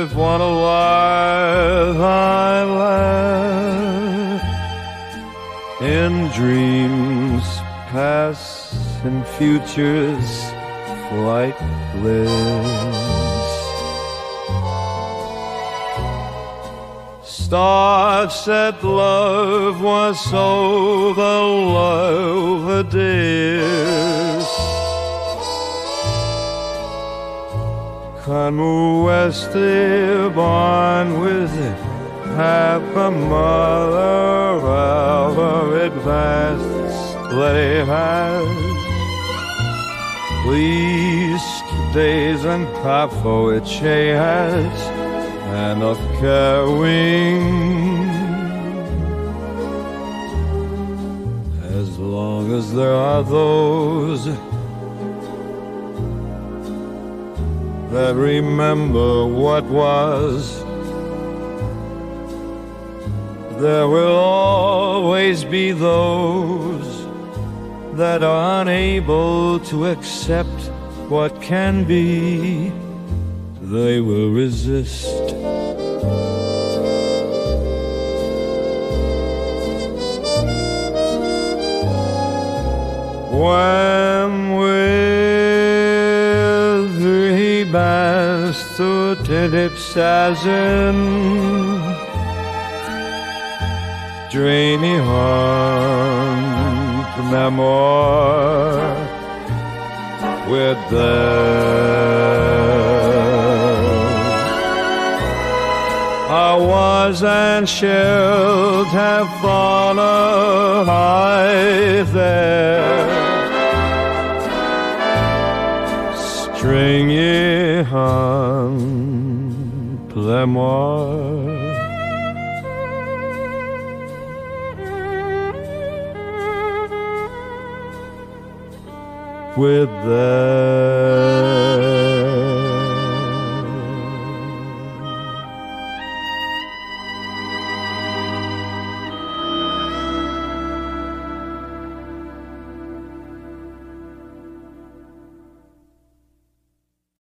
if one alive I laugh in dreams past and futures flightless. Stars said love was so the love it is. Come westy born with half a mother of advanced lay has least days and powerful it she has and of caring. As long as there are those that remember what was, there will always be those that are unable to accept what can be. They will resist. When with three bands to Tillipsazen Drainy hunt memoir with I was and shall have fallen high there. Stringy hunt memoir. With them.